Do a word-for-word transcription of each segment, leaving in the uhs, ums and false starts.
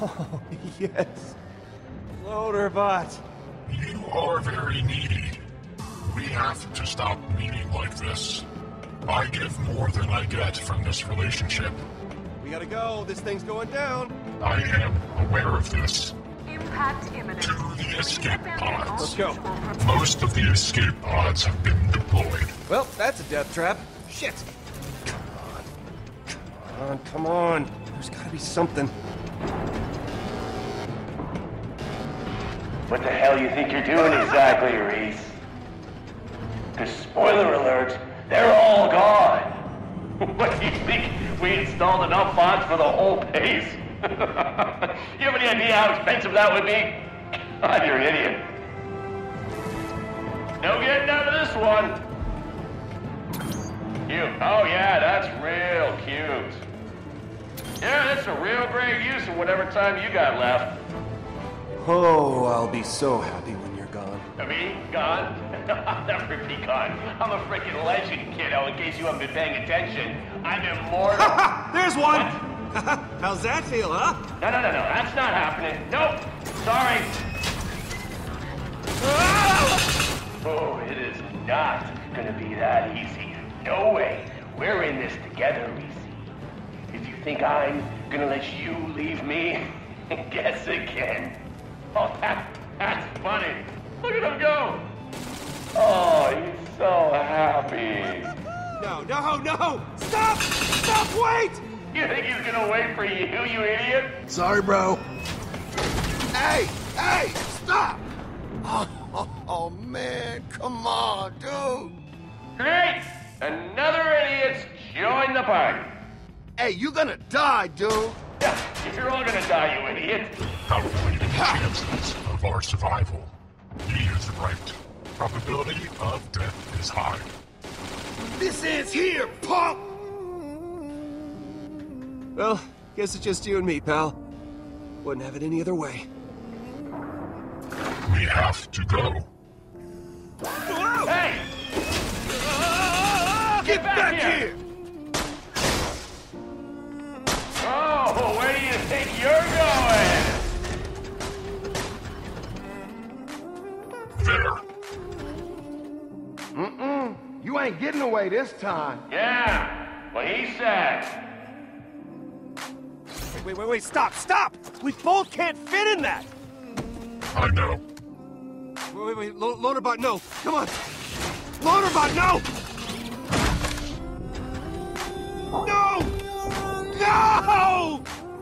Oh, yes. Loaderbot. You are very needy. We have to stop meeting like this. I give more than I get from this relationship. We gotta go. This thing's going down. I am aware of this. Impact imminent. To the escape pods. Let's go. Most of the escape pods have been deployed. Well, that's a death trap. Shit. Come on. Come on, come on. There's gotta be something. What the hell you think you're doing exactly, Reese? Because spoiler alert, they're all gone. What do you think? We installed enough bots for the whole base? You have any idea how expensive that would be? God, you're an idiot. No getting out of this one. Cute. Oh yeah, that's real cute. Yeah, that's a real great use of whatever time you got left. Oh, I'll be so happy when you're gone. Me? Gone? I'll never be gone. I'm a freaking legend, kiddo, in case you haven't been paying attention. I'm immortal. There's one! How's that feel, huh? No, no, no, no. That's not happening. Nope. Sorry. Oh, it is not gonna be that easy. No way. We're in this together, Reese. If you think I'm gonna let you leave me, guess again. Oh, that, that's funny. Look at him go. Oh, he's so happy. No, no, no! Stop! Stop, wait! You think he's gonna wait for you, you idiot? Sorry, bro. Hey! Hey! Stop! Oh, oh, oh, man, come on, dude! Great! Another idiot's joined the party. Hey, you gonna die, dude! Yeah, you're all gonna die, you idiot. Calculating chances of our survival. He is right. Probability of death is high. This ends here, punk! Well, guess it's just you and me, pal. Wouldn't have it any other way. We have to go. Hey! Get back, back here! here. Oh, where do you think you're going? There. Mm-mm. You ain't getting away this time. Yeah, what he said. Wait, wait, wait, wait, stop, stop! We both can't fit in that! I know. Wait, wait, wait, Lo Loaderbot, no! Come on! Loaderbot, no! No! No!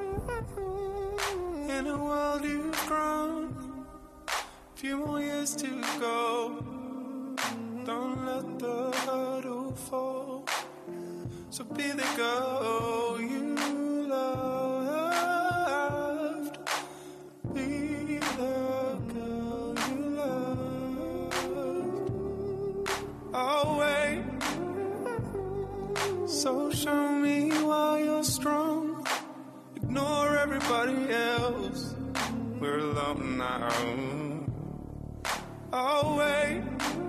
In a world you've grown, few more years to go. Don't let the hurdle fall. So be the girl you loved. Be the girl you loved. I'll wait. So show me why you're strong. Ignore everybody else. We're alone now. I'll wait.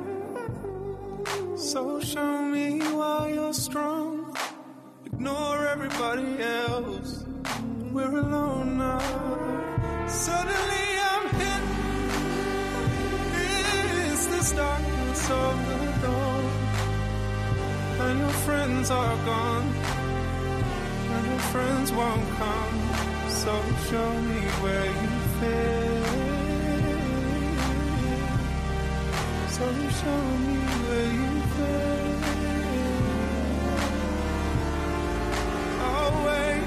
So show me why you're strong. Ignore everybody else. We're alone now. Suddenly I'm hit. It's this darkness of the dawn. And your friends are gone. And your friends won't come. So show me where you fit. So show me where you fit. I'll wait.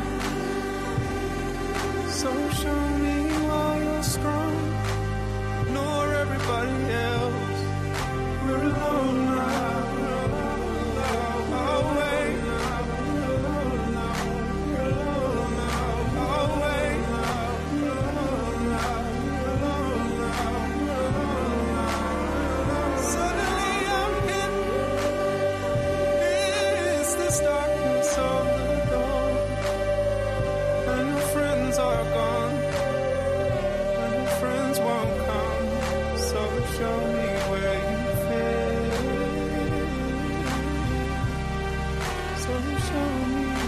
So show me why you're strong. Ignore everybody else. We're alone now. I'll wait. I'll wait. Suddenly I'm hit. It's this darkness of the dawn. And your friends are gone. And your friends won't come. So show me where you fit. So show me